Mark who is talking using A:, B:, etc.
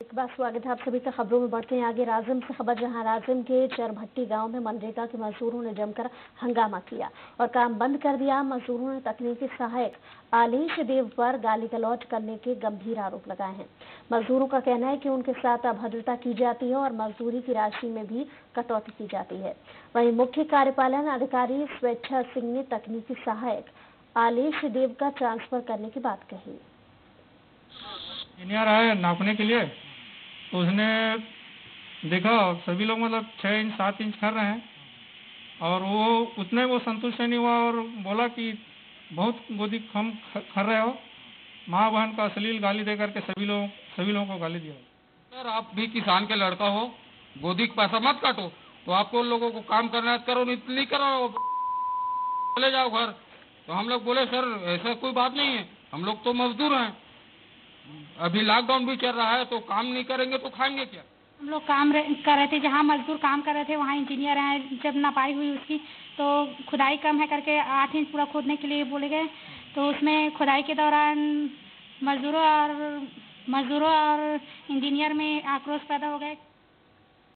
A: एक बार स्वागत है आप सभी का। खबरों में बढ़ते हैं आगे। राजिम से खबर, जहां राजिम के चरभट्टी गांव में मनरेगा के मजदूरों ने जमकर हंगामा किया और काम बंद कर दिया। मजदूरों ने तकनीकी सहायक आलेश देव पर गाली गलौज करने के गंभीर आरोप लगाए हैं। मजदूरों का कहना है कि उनके साथ अभद्रता की जाती है और मजदूरी की राशि में भी कटौती की जाती है। वहीं मुख्य कार्यपालन अधिकारी स्वेच्छा सिंह ने तकनीकी सहायक आलेश देव का ट्रांसफर करने की बात कही।
B: इंजीनियर आए नापने के लिए, तो उसने देखा सभी लोग मतलब 6 इंच 7 इंच कर रहे हैं और वो संतुष्ट नहीं हुआ और बोला कि बहुत गोदी कम कर रहे हो। माँ बहन का अश्लील गाली दे करके सभी लोगों को गाली दिया।
C: सर, आप भी किसान के लड़का हो, गोदी का पैसा मत काटो। तो आपको लोगों को काम करना करो, नहीं करो, चले जाओ घर। तो हम लोग बोले सर ऐसा कोई बात नहीं है, हम लोग तो मजदूर हैं, अभी लॉकडाउन भी चल रहा है तो काम नहीं करेंगे तो खाएंगे क्या।
D: हम लोग काम कर रहे थे, जहाँ मजदूर काम कर रहे थे वहाँ इंजीनियर आए। जब नपाई हुई उसकी तो खुदाई कम है करके 8 इंच पूरा खोदने के लिए बोले गए। तो उसमें खुदाई के दौरान मजदूरों और इंजीनियर में आक्रोश पैदा हो गए।